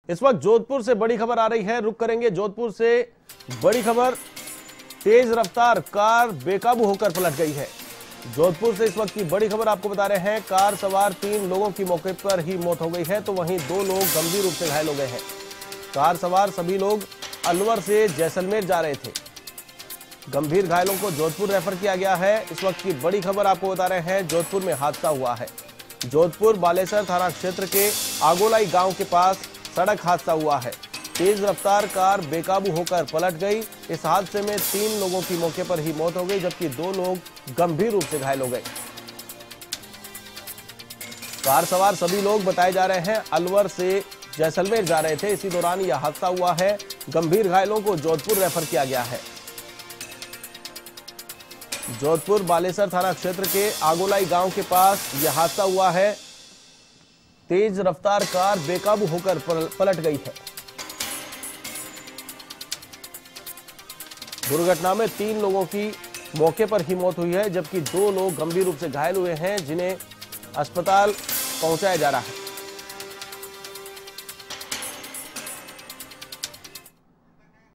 इस वक्त जोधपुर से बड़ी खबर आ रही है। रुक करेंगे जोधपुर से बड़ी खबर। तेज रफ्तार कार बेकाबू होकर पलट गई है। जोधपुर से इस वक्त की बड़ी खबर आपको बता रहे हैं। कार सवार 3 लोगों की मौके पर ही मौत हो गई है, तो वहीं 2 लोग गंभीर रूप से घायल हो गए हैं। कार सवार सभी लोग अलवर से जैसलमेर जा रहे थे। गंभीर घायलों को जोधपुर रेफर किया गया है। इस वक्त की बड़ी खबर आपको बता रहे हैं। जोधपुर में हादसा हुआ है। जोधपुर बालेसर थाना क्षेत्र के आगोलाई गांव के पास सड़क हादसा हुआ है। तेज रफ्तार कार बेकाबू होकर पलट गई। इस हादसे में 3 लोगों की मौके पर ही मौत हो गई, जबकि 2 लोग गंभीर रूप से घायल हो गए। कार सवार सभी लोग बताए जा रहे हैं अलवर से जैसलमेर जा रहे थे। इसी दौरान यह हादसा हुआ है। गंभीर घायलों को जोधपुर रेफर किया गया है। जोधपुर बालेसर थाना क्षेत्र के आगोलाई गांव के पास यह हादसा हुआ है। तेज रफ्तार कार बेकाबू होकर पलट गई है। दुर्घटना में 3 लोगों की मौके पर ही मौत हुई है, जबकि 2 लोग गंभीर रूप से घायल हुए हैं, जिन्हें अस्पताल पहुंचाया जा रहा है।